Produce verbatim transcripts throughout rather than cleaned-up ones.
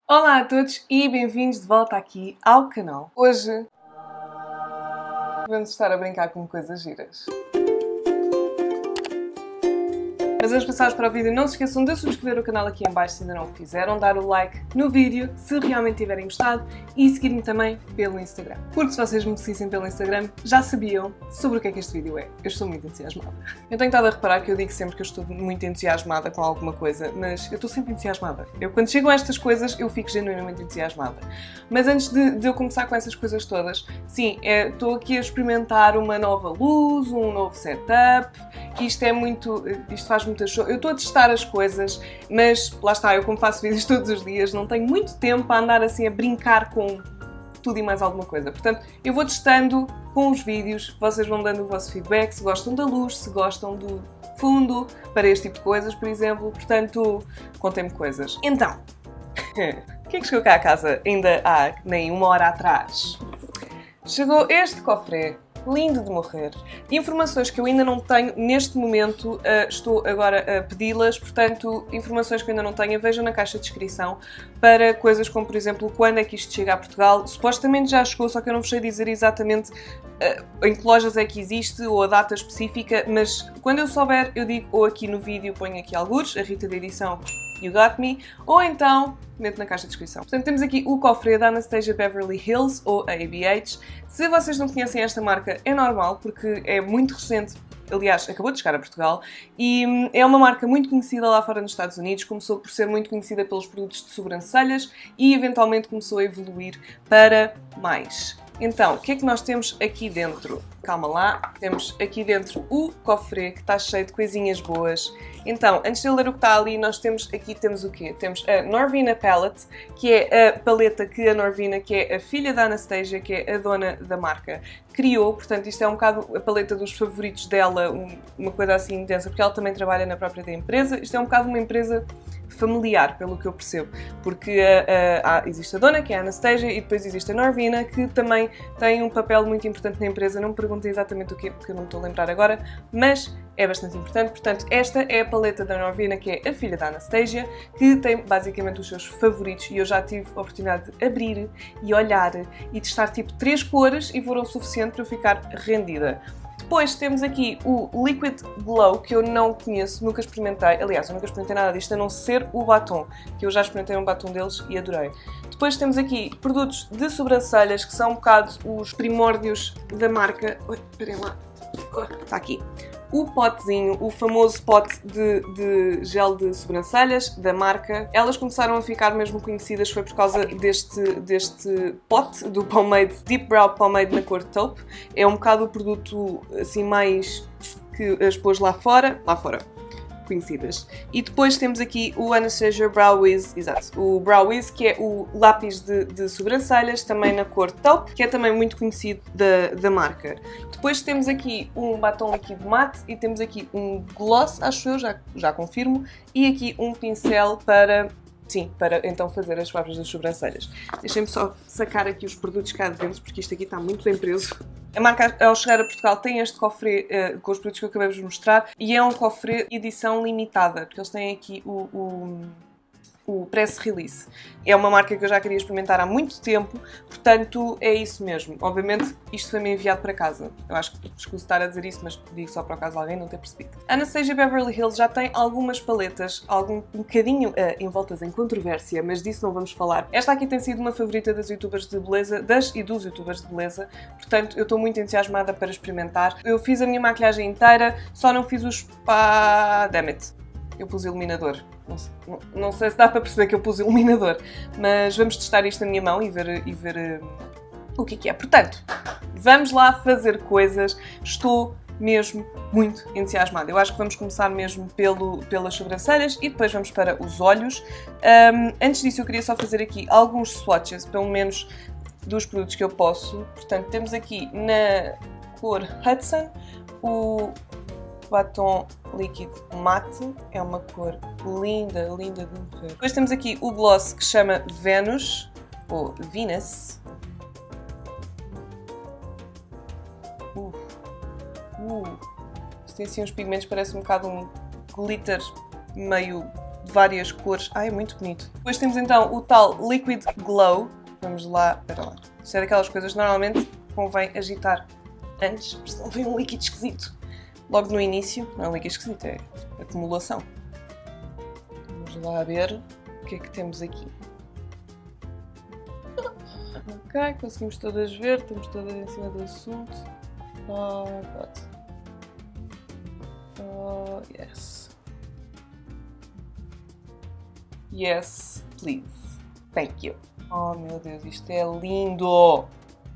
Olá a todos e bem-vindos de volta aqui ao canal. Hoje vamos estar a brincar com coisas giras. Mas antes de passarmos para o vídeo, não se esqueçam de subscrever o canal aqui em baixo se ainda não o fizeram, dar o like no vídeo se realmente tiverem gostado e seguir-me também pelo Instagram. Porque se vocês me seguissem pelo Instagram, já sabiam sobre o que é que este vídeo é. Eu estou muito entusiasmada. Eu tenho estado a reparar que eu digo sempre que eu estou muito entusiasmada com alguma coisa, mas eu estou sempre entusiasmada. Eu, quando chegam a estas coisas, eu fico genuinamente entusiasmada. Mas antes de, de eu começar com essas coisas todas, sim, é, estou aqui a experimentar uma nova luz, um novo setup, que isto é muito... isto faz muita show. Eu estou a testar as coisas, mas lá está, eu como faço vídeos todos os dias, não tenho muito tempo a andar assim a brincar com tudo e mais alguma coisa. Portanto, eu vou testando com os vídeos, vocês vão dando o vosso feedback, se gostam da luz, se gostam do fundo, para este tipo de coisas, por exemplo. Portanto, contem-me coisas. Então, o que é que chegou cá a casa ainda há nem uma hora atrás? Chegou este cofre lindo de morrer. Informações que eu ainda não tenho neste momento, uh, estou agora a pedi-las, portanto, informações que eu ainda não tenho, vejam na caixa de descrição para coisas como, por exemplo, quando é que isto chega a Portugal. Supostamente já chegou, só que eu não vos sei dizer exatamente uh, em que lojas é que existe ou a data específica, mas quando eu souber, eu digo ou aqui no vídeo, ponho aqui algures, a Rita da edição You Got Me, ou então meto na caixa de descrição. Portanto, temos aqui o cofre da Anastasia Beverly Hills, ou A B H. Se vocês não conhecem esta marca, é normal, porque é muito recente. Aliás, acabou de chegar a Portugal e hum, é uma marca muito conhecida lá fora nos Estados Unidos. Começou por ser muito conhecida pelos produtos de sobrancelhas e eventualmente começou a evoluir para mais. Então, o que é que nós temos aqui dentro? Calma lá, temos aqui dentro o cofre que está cheio de coisinhas boas. Então, antes de eu ler o que está ali, nós temos aqui temos o quê? Temos a Norvina Palette, que é a paleta que a Norvina, que é a filha da Anastasia, que é a dona da marca, criou. Portanto, isto é um bocado a paleta dos favoritos dela, um, uma coisa assim intensa, porque ela também trabalha na própria da empresa. Isto é um bocado uma empresa familiar, pelo que eu percebo, porque uh, uh, existe a dona, que é a Anastasia, e depois existe a Norvina, que também tem um papel muito importante na empresa. Não me perguntem exatamente o que é, porque eu não me estou a lembrar agora, mas é bastante importante. Portanto, esta é a paleta da Norvina, que é a filha da Anastasia, que tem basicamente os seus favoritos, e eu já tive a oportunidade de abrir e olhar e testar tipo três cores e foram o suficiente para eu ficar rendida. Depois temos aqui o Liquid Glow, que eu não conheço, nunca experimentei. Aliás, eu nunca experimentei nada disto, a não ser o batom, que eu já experimentei um batom deles e adorei. Depois temos aqui produtos de sobrancelhas, que são um bocado os primórdios da marca. Oi, esperem lá. Está aqui. O potezinho, o famoso pote de, de gel de sobrancelhas da marca. Elas começaram a ficar mesmo conhecidas, foi por causa deste, deste pote, do pomade, Deep Brow Pomade na cor taupe. É um bocado o produto assim mais que as pôs lá fora, lá fora, conhecidas. E depois temos aqui o Anastasia Brow Wiz, exato, o Brow Wiz, que é o lápis de, de sobrancelhas, também na cor taupe, que é também muito conhecido da, da marca. Depois temos aqui um batom líquido mate e temos aqui um gloss, acho eu, já, já confirmo, e aqui um pincel para, sim, para então fazer as fábricas das sobrancelhas. Deixem-me só sacar aqui os produtos cá de dentro, porque isto aqui está muito bem preso. A marca, ao chegar a Portugal, tem este cofre uh, com os produtos que eu acabei de vos mostrar, e é um cofre edição limitada, porque eles têm aqui o, o, o press release. É uma marca que eu já queria experimentar há muito tempo, portanto é isso mesmo. Obviamente isto foi-me enviado para casa. Eu acho que escuso estar a dizer isso, mas digo só para o caso de alguém não ter percebido. A Anastasia Beverly Hills já tem algumas paletas, algum um bocadinho uh, envoltas em controvérsia, mas disso não vamos falar. Esta aqui tem sido uma favorita das youtubers de beleza, das e dos youtubers de beleza, portanto eu estou muito entusiasmada para experimentar. Eu fiz a minha maquilhagem inteira, só não fiz o spa... Damn it! Eu pus iluminador. Não sei, não, não sei se dá para perceber que eu pus iluminador, mas vamos testar isto na minha mão e ver, e ver uh, o que é que é. Portanto, vamos lá fazer coisas. Estou mesmo muito entusiasmada. Eu acho que vamos começar mesmo pelo, pelas sobrancelhas e depois vamos para os olhos. Um, antes disso eu queria só fazer aqui alguns swatches, pelo menos dos produtos que eu posso. Portanto, temos aqui na cor Hudson o batom líquido mate, é uma cor linda, linda de morrer. Depois temos aqui o gloss que se chama Venus, ou Venus. Uh, uh. Isto tem assim uns pigmentos, parece um bocado um glitter meio de várias cores. Ai, é muito bonito. Depois temos então o tal Liquid Glow. Vamos lá, espera lá. Isto é daquelas coisas que normalmente convém agitar antes, porque senão vem um líquido esquisito. Logo no início, não é um líquido esquisito, é acumulação. Vamos lá ver o que é que temos aqui. Ok, conseguimos todas ver, estamos todas em cima do assunto. Oh, God. Oh, yes. Yes, please. Thank you. Oh, meu Deus, isto é lindo!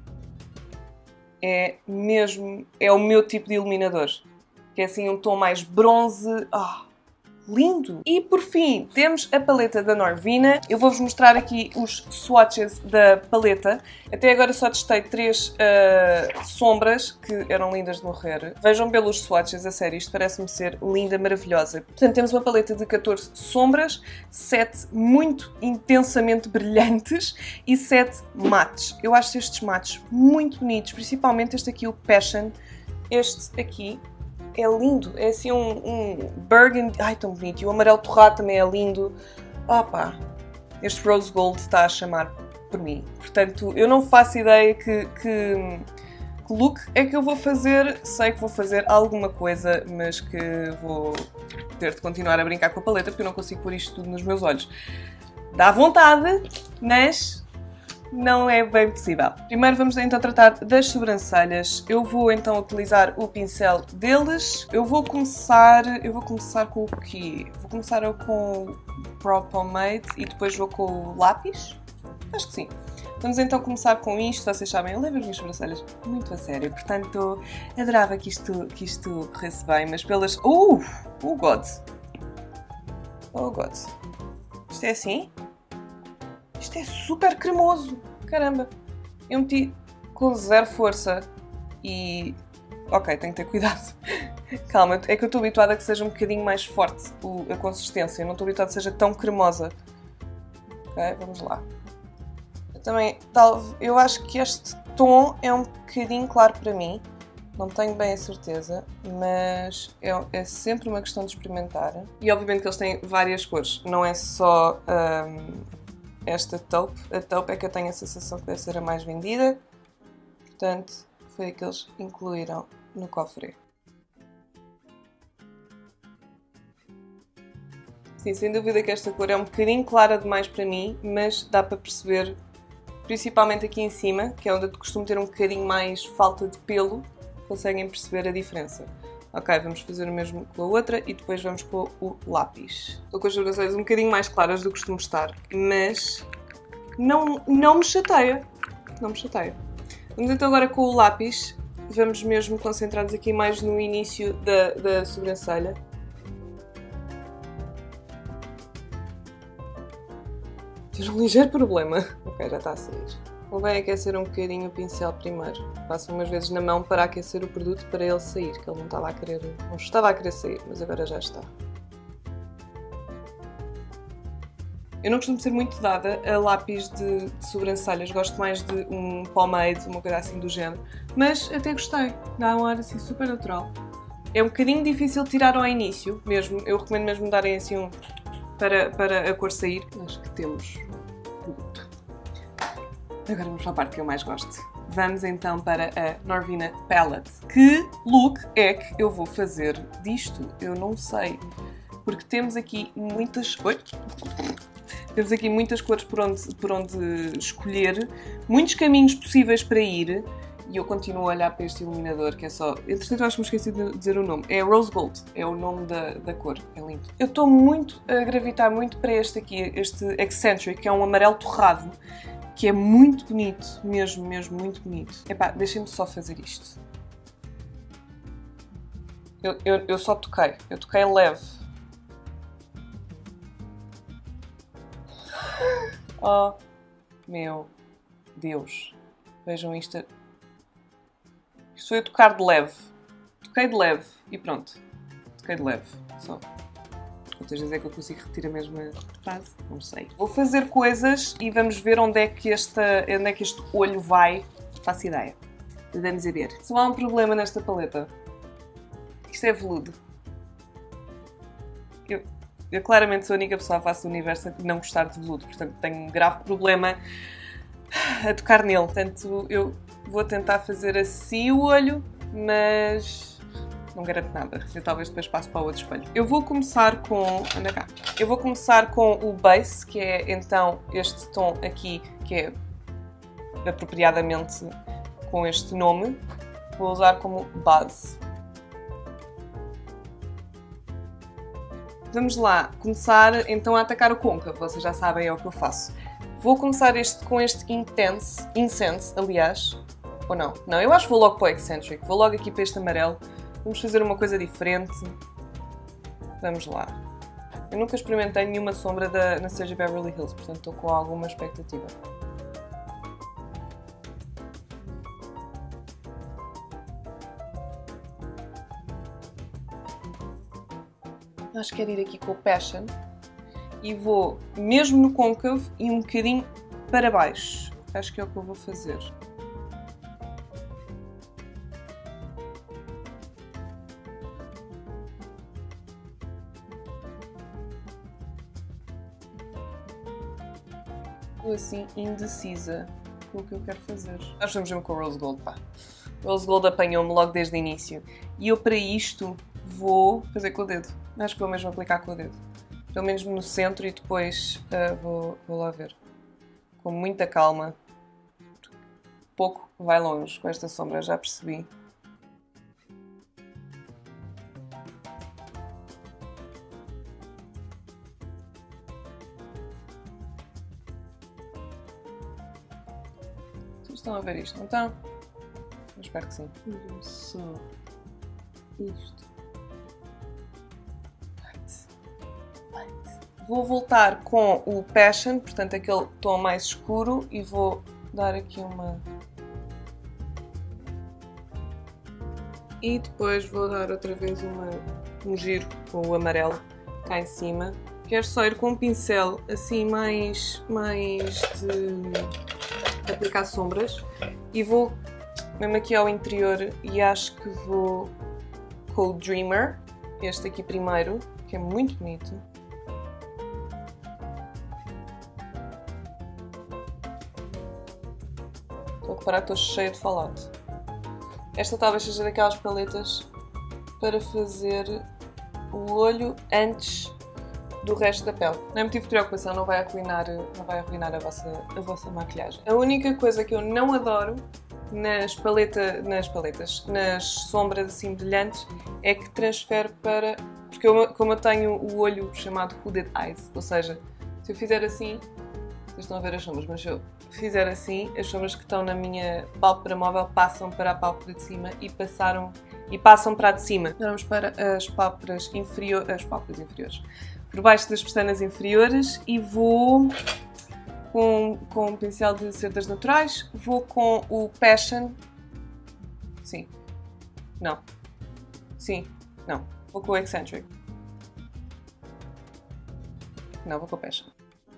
É mesmo... é o meu tipo de iluminador. Que é assim um tom mais bronze. Ah, lindo! E por fim, temos a paleta da Norvina. Eu vou-vos mostrar aqui os swatches da paleta. Até agora só testei três uh, sombras que eram lindas de morrer. Vejam pelos swatches, a sério, isto parece-me ser linda, maravilhosa. Portanto, temos uma paleta de catorze sombras, sete muito intensamente brilhantes e sete mates. Eu acho estes mates muito bonitos, principalmente este aqui, o Passion. Este aqui é lindo, é assim um, um burgundy, ai tão bonito, e o amarelo torrado também é lindo. Opa, este rose gold está a chamar por mim. Portanto, eu não faço ideia que, que, que look é que eu vou fazer. Sei que vou fazer alguma coisa, mas que vou ter de continuar a brincar com a paleta porque eu não consigo pôr isto tudo nos meus olhos. Dá vontade, mas não é bem possível. Primeiro vamos então tratar das sobrancelhas. Eu vou então utilizar o pincel deles. Eu vou começar... Eu vou começar com o quê? Vou começar com o Brow Pomade e depois vou com o lápis? Acho que sim. Vamos então começar com isto. Vocês sabem, eu levo as minhas sobrancelhas muito a sério. Portanto, adorava que isto, que isto corresse bem, mas pelas... Uh! Oh God! Oh God! Isto é assim? Isto é super cremoso. Caramba. Eu meti com zero força e... Ok, tenho que ter cuidado. Calma, é que eu estou habituada a que seja um bocadinho mais forte a consistência. Eu não estou habituada a que seja tão cremosa. Ok, vamos lá. Eu também, tal, eu acho que este tom é um bocadinho claro para mim. Não tenho bem a certeza, mas é, é sempre uma questão de experimentar. E obviamente que eles têm várias cores. Não é só... Um, esta taupe, a taupe é que eu tenho a sensação que deve ser a mais vendida, portanto foi a que eles incluíram no cofre. Sim, sem dúvida que esta cor é um bocadinho clara demais para mim, mas dá para perceber, principalmente aqui em cima, que é onde eu costumo ter um bocadinho mais falta de pelo, conseguem perceber a diferença. Ok, vamos fazer o mesmo com a outra e depois vamos com o lápis. Estou com as sobrancelhas um bocadinho mais claras do que costumo estar, mas não, não me chateia. Não me chateia. Vamos então agora com o lápis. Vamos mesmo concentrar-nos aqui mais no início da, da sobrancelha. Tive um ligeiro problema. Ok, já está a sair. Convém aquecer um bocadinho o pincel primeiro. Passo umas vezes na mão para aquecer o produto para ele sair, que ele não estava a querer, não estava a querer sair, mas agora já está. Eu não costumo ser muito dada a lápis de, de sobrancelhas, gosto mais de um pomade, uma coisa assim do género, mas até gostei, dá um ar assim super natural. É um bocadinho difícil de tirar ao início, mesmo, eu recomendo mesmo darem assim um para, para a cor sair. Acho que temos produto. Agora vamos para a parte que eu mais gosto. Vamos então para a Norvina Palette. Que look é que eu vou fazer disto? Eu não sei. Porque temos aqui muitas... Oi? Temos aqui muitas cores por onde, por onde escolher. Muitos caminhos possíveis para ir. E eu continuo a olhar para este iluminador, que é só... Entretanto, eu acho que me esqueci de dizer o nome. É Rose Gold. É o nome da, da cor. É lindo. Eu estou muito a gravitar muito para este aqui. Este Eccentric, que é um amarelo torrado. Que é muito bonito, mesmo, mesmo, muito bonito. Epá, deixem-me só fazer isto. Eu, eu, eu só toquei, eu toquei leve. Oh, meu Deus. Vejam isto. Isto foi eu tocar de leve. Toquei de leve e pronto. Toquei de leve, só. Outras vezes é que eu consigo repetir a mesma frase, não sei. Vou fazer coisas e vamos ver onde é que, esta, onde é que este olho vai. Faço ideia. Vamos a ver. Só há um problema nesta paleta. Isto é veludo. Eu, Eu claramente sou a única pessoa à face do universo a não gostar de veludo, portanto tenho um grave problema a tocar nele. Portanto, eu vou tentar fazer assim o olho, mas não garanto nada. Eu talvez depois passe para o outro espelho. Eu vou começar com... Anda cá. Eu vou começar com o base, que é então este tom aqui, que é apropriadamente com este nome. Vou usar como base. Vamos lá começar então a atacar o côncavo. Vocês já sabem, é o que eu faço. Vou começar este com este Intense, Incense, aliás. Ou não? Não, eu acho que vou logo para o Eccentric. Vou logo aqui para este amarelo. Vamos fazer uma coisa diferente. Vamos lá. Eu nunca experimentei nenhuma sombra da Anastasia Beverly Hills, portanto estou com alguma expectativa. Acho que quero ir aqui com o Passion e vou mesmo no côncavo e um bocadinho para baixo. Acho que é o que eu vou fazer. Estou assim indecisa com o que eu quero fazer. Nós vamos mesmo com o Rose Gold, pá. Rose Gold apanhou-me logo desde o início. E eu para isto vou fazer com o dedo. Acho que vou mesmo aplicar com o dedo. Pelo menos no centro e depois uh, vou, vou lá ver. Com muita calma. Pouco vai longe com esta sombra, já percebi. Vocês estão a ver isto, não estão? Eu espero que sim. Vejam só isto. Vou voltar com o Passion, portanto aquele tom mais escuro, e vou dar aqui uma... E depois vou dar outra vez uma, um giro com o amarelo cá em cima. Quero só ir com um pincel assim mais, mais de aplicar sombras. E vou mesmo aqui ao interior e acho que vou com o Dreamer, este aqui primeiro, que é muito bonito. Estou a reparar que estou cheia de fallout. Esta talvez seja daquelas paletas para fazer o olho antes do resto da pele. Não é motivo de preocupação, não vai arruinar, não vai arruinar a, vossa, a vossa maquilhagem. A única coisa que eu não adoro nas, paleta, nas paletas, nas sombras assim brilhantes, é que transfere para... Porque eu, como eu tenho o olho chamado Hooded Eyes, ou seja, se eu fizer assim... Vocês estão a ver as sombras, mas se eu fizer assim, as sombras que estão na minha pálpebra móvel passam para a pálpebra de cima e, passaram, e passam para a de cima. Agora vamos para as pálpebras inferiores, as pálpebras inferiores, por baixo das pestanas inferiores, e vou com, com um pincel de cerdas naturais, vou com o Passion, sim, não, sim, não, vou com o Eccentric, não, vou com o Passion.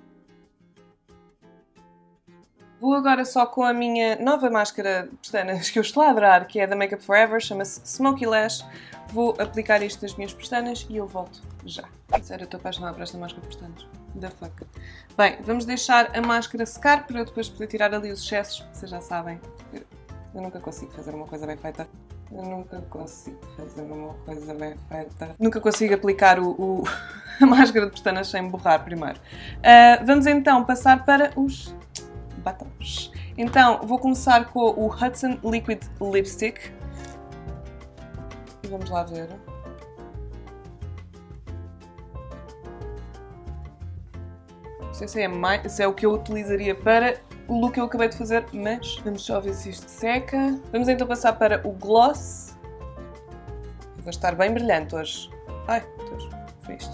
Vou agora só com a minha nova máscara de pestanas que eu estou a adorar, que é da Make Up For Ever, chama-se Smoky Lash. Vou aplicar isto nas minhas pestanas e eu volto já. Sério, eu estou apaixonada por esta máscara de pestanas. Da fuck. Bem, vamos deixar a máscara secar para eu depois poder tirar ali os excessos. Vocês já sabem, eu, eu nunca consigo fazer uma coisa bem feita. Eu nunca consigo fazer uma coisa bem feita. Nunca consigo aplicar o, o, a máscara de pestanas sem borrar primeiro. Uh, vamos então passar para os... batons. Então, vou começar com o Hudson Liquid Lipstick. E vamos lá ver. Não sei se é, mais, se é o que eu utilizaria para o look que eu acabei de fazer, mas vamos só ver se isto seca. Vamos então passar para o gloss. Vai estar bem brilhante hoje. Ai, Deus, foi isto.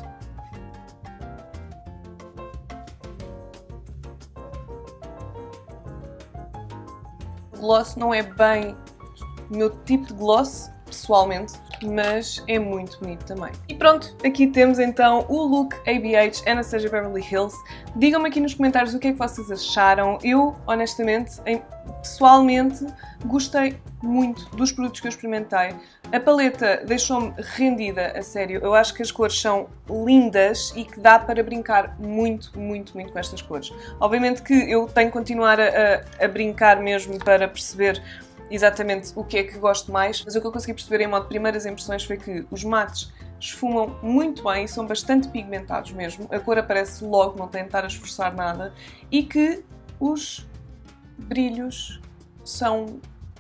Gloss não é bem o meu tipo de gloss, pessoalmente. mas é muito bonito também. E pronto, aqui temos então o look A B H Anastasia Beverly Hills. Digam-me aqui nos comentários o que é que vocês acharam. Eu, honestamente, em, pessoalmente, gostei muito dos produtos que eu experimentei. A paleta deixou-me rendida, a sério. Eu acho que as cores são lindas e que dá para brincar muito, muito, muito com estas cores. Obviamente que eu tenho que continuar a, a, a brincar mesmo para perceber exatamente o que é que gosto mais, mas o que eu consegui perceber em modo de primeiras impressões foi que os mates esfumam muito bem e são bastante pigmentados mesmo. A cor aparece logo, não tem de estar a esforçar nada, e que os brilhos são,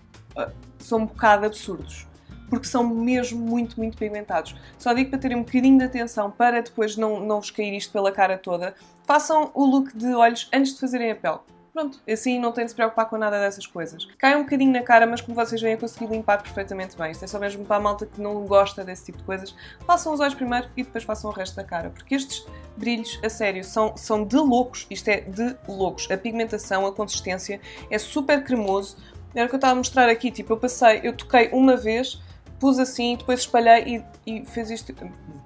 são um bocado absurdos, porque são mesmo muito, muito pigmentados. Só digo para terem um bocadinho de atenção para depois não, não vos cair isto pela cara toda. Façam o look de olhos antes de fazerem a pele. Pronto, assim não tem de se preocupar com nada dessas coisas. Cai um bocadinho na cara, mas como vocês veem eu consegui limpar perfeitamente bem. Isto é só mesmo para a malta que não gosta desse tipo de coisas. Façam os olhos primeiro e depois façam o resto da cara, porque estes brilhos, a sério, são, são de loucos. Isto é de loucos. A pigmentação, a consistência é super cremoso. Era o que eu estava a mostrar aqui, tipo, eu passei, eu toquei uma vez, pus assim, depois espalhei e, e fez isto.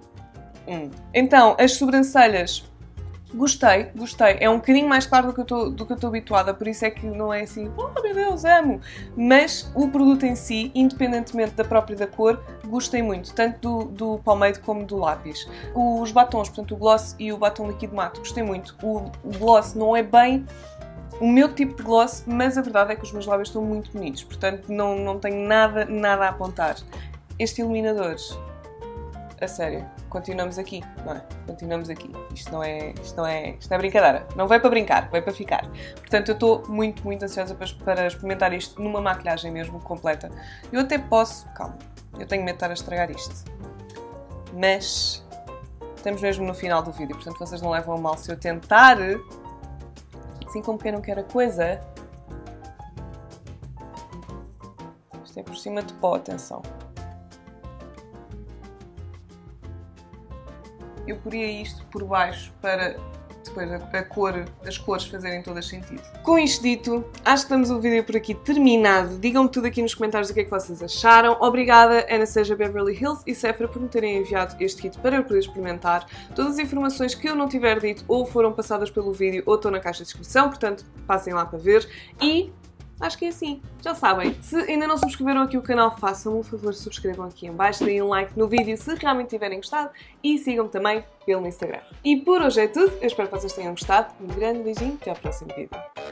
Hum. Então, as sobrancelhas, gostei, gostei. É um bocadinho mais claro do que eu estou habituada, por isso é que não é assim, oh meu Deus, amo! Mas o produto em si, independentemente da própria da cor, gostei muito, tanto do, do pomade como do lápis. Os batons, portanto o gloss e o batom líquido mate, gostei muito. O, o gloss não é bem o meu tipo de gloss, mas a verdade é que os meus lábios estão muito bonitos, portanto não, não tenho nada, nada a apontar. Este iluminador, a sério, continuamos aqui, não é? Continuamos aqui. Isto não é, isto não é, isto não é brincadeira. Não veio para brincar, veio para ficar. Portanto, eu estou muito, muito ansiosa para, para experimentar isto numa maquilhagem mesmo completa. Eu até posso... Calma, eu tenho medo de estar a estragar isto. Mas estamos mesmo no final do vídeo, portanto vocês não levam a mal se eu tentar, assim como quem não quer a coisa. Isto é por cima de pó, atenção. Eu poria isto por baixo para depois a, a cor, as cores fazerem todas sentido. Com isto dito, acho que damos o vídeo por aqui terminado. Digam-me tudo aqui nos comentários o que é que vocês acharam. Obrigada, Anastasia Beverly Hills e Sephora, por me terem enviado este kit para eu poder experimentar. Todas as informações que eu não tiver dito ou foram passadas pelo vídeo ou estão na caixa de descrição, portanto passem lá para ver. E acho que é assim, já sabem. Se ainda não subscreveram aqui o canal, façam um favor, subscrevam aqui em baixo, deem um like no vídeo se realmente tiverem gostado e sigam-me também pelo Instagram. E por hoje é tudo, eu espero que vocês tenham gostado. Um grande beijinho, até ao próximo vídeo.